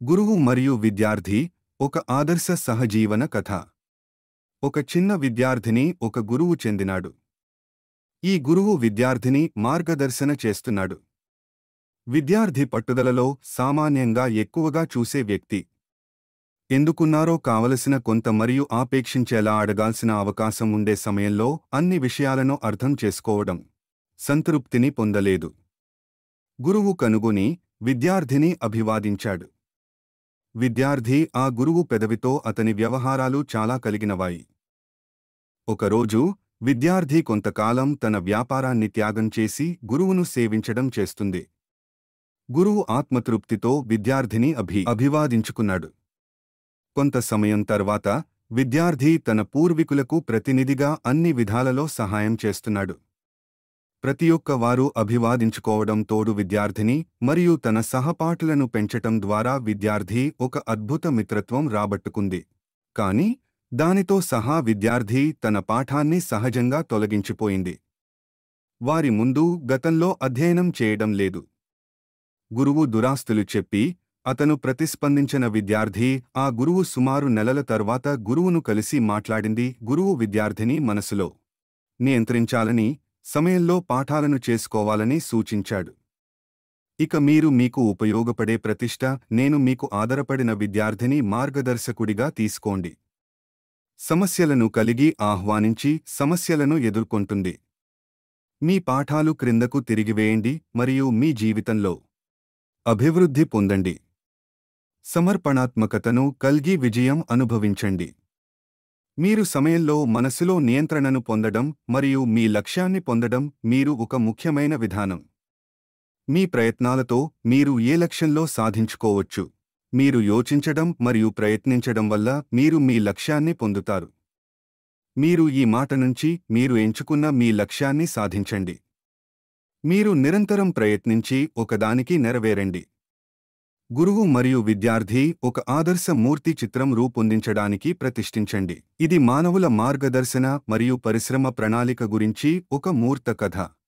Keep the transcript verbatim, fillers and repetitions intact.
గురువు మరియు విద్యార్థి ఒక ఆదర్శ సహజీవన కథ. ఒక చిన్న విద్యార్థిని ఒక గురువు చెందినాడు. ఈ గురువు విద్యార్థిని మార్గదర్శన చేస్తున్నాడు. విద్యార్థి పట్టుదలలో సామాన్యంగా ఎక్కువగా చూసే వ్యక్తి. ఎందుకున్నారో కావలసిన కొంత మరియు ఆపేక్షించేలా అడగాల్సిన అవకాశం ఉండే సమయంలో అన్ని విషయాలను అర్థం చేసుకోవడం సంతృప్తిని పొందలేదు. గురువు కనుగొని విద్యార్థిని అభివాదించాడు. విద్యార్థి ఆ గురువు పెదవితో అతని వ్యవహారాలు చాలా కలిగినవాయి. ఒకరోజు విద్యార్థి కొంతకాలం తన వ్యాపారాన్ని త్యాగం చేసి గురువును సేవించడం చేస్తుంది. గురువు ఆత్మతృప్తితో విద్యార్థిని అభి అభివాదించుకున్నాడు. కొంత సమయం తర్వాత విద్యార్థి తన పూర్వీకులకు ప్రతినిధిగా అన్ని విధాలలో సహాయం చేస్తున్నాడు. ప్రతి ఒక్క వారు అభివాదించుకోవడం తోడు విద్యార్థిని మరియు తన సహపాఠులను పెంచటం ద్వారా విద్యార్థి ఒక అద్భుత మిత్రత్వం రాబట్టుకుంది. కాని దానితో సహా విద్యార్థి తన పాఠాన్ని సహజంగా తొలగించిపోయింది. వారి ముందు గతంలో అధ్యయనం చేయడం లేదు. గురువు దురాస్తులు చెప్పి అతను ప్రతిస్పందించిన విద్యార్థి ఆ గురువు సుమారు నెలల తర్వాత గురువును కలిసి మాట్లాడింది. గురువు విద్యార్థిని మనసులో నియంత్రించాలని, సమయంలో పాఠాలను చేసుకోవాలని సూచించాడు. ఇక మీరు మీకు ఉపయోగపడే ప్రతిష్ట నేను మీకు ఆధారపడిన విద్యార్థిని మార్గదర్శకుడిగా తీసుకోండి. సమస్యలను కలిగి ఆహ్వానించి సమస్యలను ఎదుర్కొంటుంది. మీ పాఠాలు క్రిందకు తిరిగివేయండి మరియు మీ జీవితంలో అభివృద్ధి పొందండి. సమర్పణాత్మకతను కల్గి విజయం అనుభవించండి. మీరు సమయంలో మనసులో నియంత్రణను పొందడం మరియు మీ లక్ష్యాన్ని పొందడం మీరు ఒక ముఖ్యమైన విధానం. మీ ప్రయత్నాలతో మీరు ఏ లక్ష్యంలో సాధించుకోవచ్చు. మీరు యోచించడం మరియు ప్రయత్నించడం వల్ల మీరు మీ లక్ష్యాన్ని పొందుతారు. మీరు ఈ మాట నుంచి మీరు ఎంచుకున్న మీ లక్ష్యాన్ని సాధించండి. మీరు నిరంతరం ప్రయత్నించి ఒకదానికి నెరవేరండి. గురువు మరియు విద్యార్థి ఒక ఆదర్శ మూర్తి చిత్రం రూపొందించడానికి ప్రతిష్ఠించండి. ఇది మానవుల మార్గదర్శన మరియు పరిశ్రమ ప్రణాళిక గురించి ఒక మూర్త కథ.